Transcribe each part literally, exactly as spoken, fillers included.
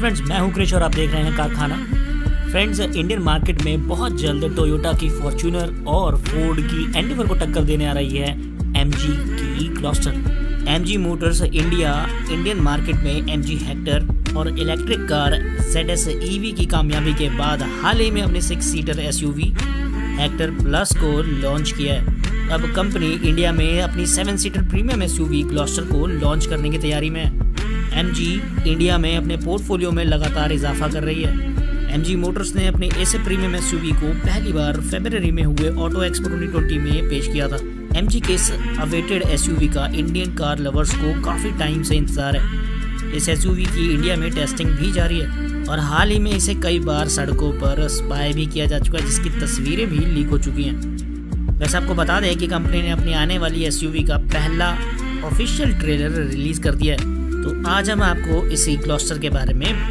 Friends, मैं हूं क्रिश और आप देख रहे हैं कारखाना। फ्रेंड्स, इंडियन मार्केट में बहुत जल्द टोयोटा की फॉर्च्यूनर और फोर्ड की एंडेवर को टक्कर देने आ रही है एमजी की Gloster. MG Motors India Indian market में एमजी हेक्टर और इलेक्ट्रिक कार ज़ेड-एस ईवी की कामयाबी के बाद हाल ही में अपने six seater SUV Hector plus को लॉन्च किया है। अब कंपनी इंडिया में अपनी seven seater premium SUV Gloster को लॉन्च करने की तैयारी में है। एमजी इंडिया में अपने पोर्टफोलियो में लगातार इजाफा कर रही है। एमजी मोटर्स ने अपने ऐसे प्रीमियम एसयूवी को पहली बार फरवरी में हुए ऑटो एक्सपो ट्वेंटी ट्वेंटी में पेश किया था। एमजी के इस अवेटेड एसयूवी का इंडियन कार लवर्स को काफ़ी टाइम से इंतजार है। इस एसयूवी की इंडिया में टेस्टिंग भी जारी है और हाल ही में इसे कई बार सड़कों पर स्पाई भी किया जा चुका है, जिसकी तस्वीरें भी लीक हो चुकी हैं। वैसे आपको बता दें कि कंपनी ने अपनी आने वाली एसयूवी का पहला ऑफिशियल ट्रेलर रिलीज कर दिया है। तो आज हम आपको इसी ग्लॉस्टर के बारे में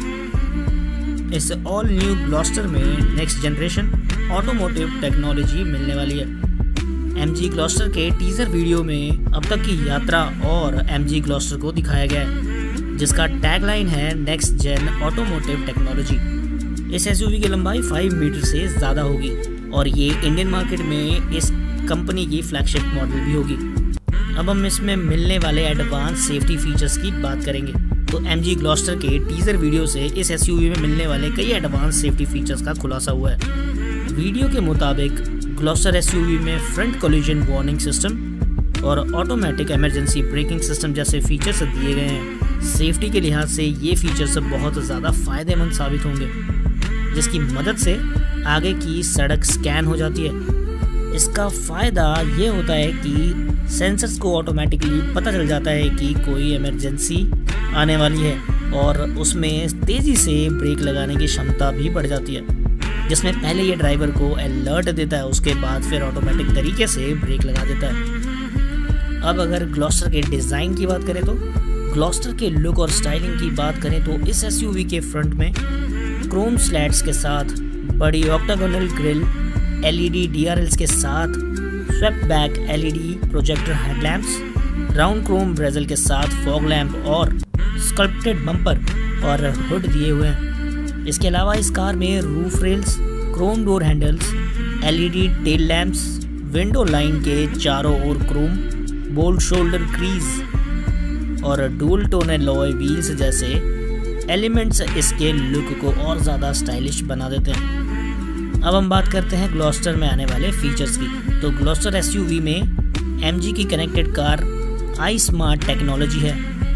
बताएंगे। इस ऑल न्यू ग्लॉस्टर में नेक्स्ट जनरेशन ऑटोमोटिव टेक्नोलॉजी मिलने वाली है। एमजी ग्लॉस्टर के टीजर वीडियो में अब तक की यात्रा और एमजी ग्लॉस्टर को दिखाया गया है, जिसका टैगलाइन है नेक्स्ट जेन ऑटोमोटिव टेक्नोलॉजी। इस एसयूवी की लंबाई पाँच मीटर से ज़्यादा होगी और ये इंडियन मार्केट में इस कंपनी की फ्लैगशिप मॉडल भी होगी। अब हम इसमें मिलने वाले एडवांस सेफ्टी फीचर्स की बात करेंगे। तो एमजी ग्लॉस्टर के टीजर वीडियो से इस एसयूवी में मिलने वाले कई एडवांस सेफ्टी फीचर्स का खुलासा हुआ है। वीडियो के मुताबिक ग्लॉस्टर एसयूवी में फ्रंट कोलिजन वार्निंग सिस्टम और ऑटोमेटिक इमरजेंसी ब्रेकिंग सिस्टम जैसे फीचर्स दिए गए हैं। सेफ्टी के लिहाज से ये फीचर्स बहुत ज़्यादा फायदेमंद साबित होंगे, जिसकी मदद से आगे की सड़क स्कैन हो जाती है। इसका फ़ायदा ये होता है कि सेंसर्स को ऑटोमेटिकली पता चल जाता है कि कोई इमरजेंसी आने वाली है और उसमें तेज़ी से ब्रेक लगाने की क्षमता भी बढ़ जाती है, जिसमें पहले ये ड्राइवर को अलर्ट देता है, उसके बाद फिर ऑटोमेटिक तरीके से ब्रेक लगा देता है। अब अगर ग्लॉस्टर के डिज़ाइन की बात करें तो ग्लॉस्टर के लुक और स्टाइलिंग की बात करें तो इस एसयूवी के फ्रंट में क्रोम स्लैट्स के साथ बड़ी ऑक्टागोनल ग्रिल, एलईडी डीआरएल्स के साथ swept back LED projector headlamps, round chrome bezel के साथ फॉग लैंप और स्कल्प्टेड बम्पर और हुड दिए हुए हैं। इसके अलावा इस कार में roof rails, chrome door handles, LED tail lamps, window line के चारों ओर क्रोम, बोल्ड शोल्डर क्रीज और डुअल टोन अलॉय व्हील्स जैसे एलिमेंट्स इसके लुक को और ज़्यादा स्टाइलिश बना देते हैं। अब हम बात करते हैं ग्लॉस्टर में आने वाले फीचर्स की। तो ग्लॉस्टर एसयूवी में एमजी की connected car iSmart technology है,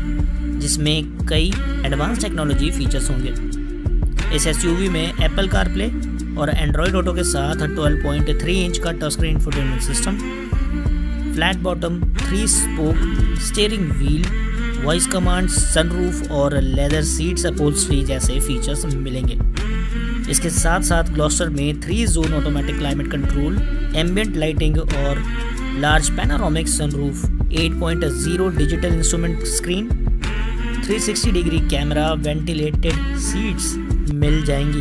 जिसमें कई एडवांस टेक्नोलॉजी फीचर्स होंगे। इस एसयूवी में एप्पल कारप्ले और एंड्रॉयड ऑटो के साथ ट्वेल्व पॉइंट थ्री इंच का touch screen infotainment system, flat bottom three spoke steering wheel, voice command, sunroof और लेदर सीट्स अपहोल्स्ट्री जैसे फीचर्स मिलेंगे। इसके साथ साथ ग्लॉस्टर में three zone automatic climate control, ambient lighting और large panoramic sunroof, eight point zero digital instrument screen, three sixty degree camera, ventilated seats मिल जाएंगी।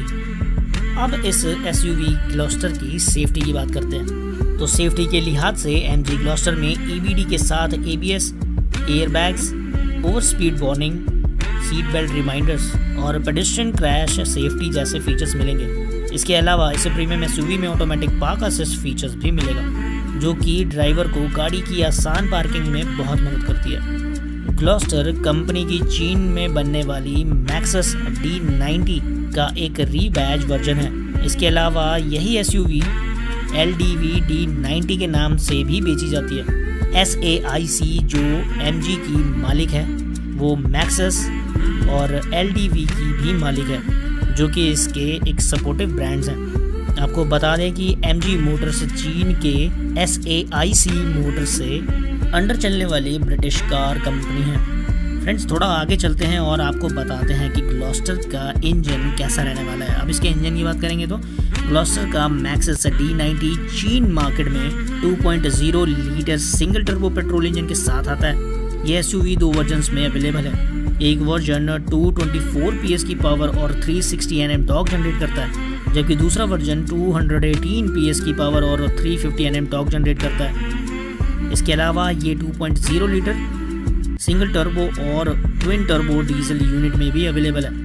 अब इस एसयूवी ग्लॉस्टर की सेफ्टी की बात करते हैं। तो सेफ्टी के लिहाज से एमजी ग्लॉस्टर में ईबीडी के साथ ABS, airbags, over speed warning, seat belt reminders और पेडेस्ट्रियन क्रैश सेफ्टी जैसे फीचर्स मिलेंगे। इसके अलावा इस प्रीमियम एसयूवी में ऑटोमेटिक पार्क असिस्ट फीचर्स भी मिलेगा, जो कि ड्राइवर को गाड़ी की आसान पार्किंग में बहुत मदद करती है। ग्लॉस्टर कंपनी की चीन में बनने वाली मैक्सस डी नाइंटी का एक रीबैज वर्जन है। इसके अलावा यही एसयूवी एलडीवी डी नाइंटी के नाम से भी बेची जाती है। एसएआईसी जो एमजी की मालिक है, वो मैक्सस और एलडीवी की भी मालिक है, जो कि इसके एक सपोर्टिव ब्रांड्स हैं। आपको बता दें कि एमजी मोटर्स चीन के एसएआईसी मोटर्स से अंडर चलने वाली ब्रिटिश कार कंपनी है। फ्रेंड्स, थोड़ा आगे चलते हैं और आपको बताते हैं कि ग्लॉस्टर का इंजन कैसा रहने वाला है। अब इसके इंजन की बात करेंगे तो ग्लॉस्टर का मैक्सस डी नाइंटी चीन मार्केट में two point zero litre single turbo petrol engine के साथ आता है। यह एसयूवी दो वर्जन्स में अवेलेबल है। एक version two twenty four PS की पावर और three sixty Nm torque generate करता है, जबकि दूसरा version two hundred eighteen PS की पावर और three fifty Nm torque generate करता है। इसके अलावा ये two point zero litre single turbo और ट्विन टर्बो डीजल यूनिट में भी अवेलेबल है।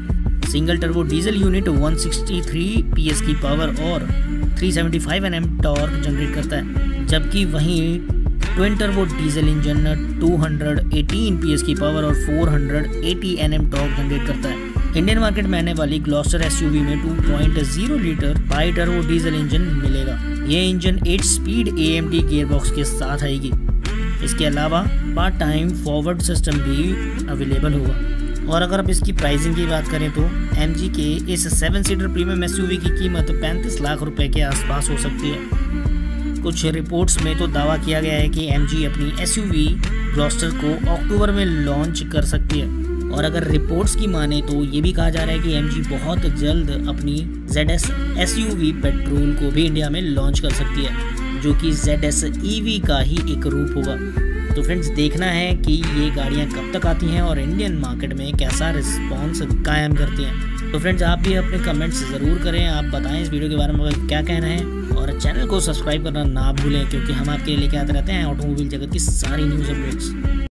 सिंगल टर्बो डीजल यूनिट एक सौ तिरसठ पीएस की पावर और तीन सौ पचहत्तर एनएम टॉर्क जनरेट करता है, जबकि वहीं ट्विन टर्बो डीजल इंजन दो सौ अठारह पीएस की पावर और चार सौ अस्सी एनएम टॉर्क जनरेट करता है। इंडियन मार्केट में आने वाली ग्लॉस्टर एसयूवी में दो point zero litre bi turbo diesel engine मिलेगा। ये इंजन आठ स्पीड एएमटी गियरबॉक्स के साथ आएगी। इसके अलावा पार्ट टाइम फॉरवर्ड सिस्टम भी अवेलेबल होगा। और अगर आप इसकी प्राइसिंग की बात करें तो एमजी के इस सेवन सीटर प्रीमियम एसयूवी की कीमत पैंतीस लाख रुपए के आसपास हो सकती है। कुछ रिपोर्ट्स में तो दावा किया गया है कि एमजी अपनी एसयूवी ग्लॉस्टर को अक्टूबर में लॉन्च कर सकती है। और अगर रिपोर्ट्स की माने तो ये भी कहा जा रहा है कि एमजी बहुत जल्द अपनी जेड एस एसयूवी पेट्रोल को भी इंडिया में लॉन्च कर सकती है, जो कि जेड एस ईवी का ही एक रूप होगा। तो फ्रेंड्स, देखना है कि ये गाड़ियाँ कब तक आती हैं और इंडियन मार्केट में कैसा रिस्पॉन्स कायम करती हैं। तो फ्रेंड्स, आप भी अपने कमेंट्स ज़रूर करें, आप बताएं इस वीडियो के बारे में क्या कहना है और चैनल को सब्सक्राइब करना ना भूलें, क्योंकि हम आपके लिए लेके आते रहते हैं ऑटोमोबाइल जगत की सारी न्यूज़ अपडेट्स।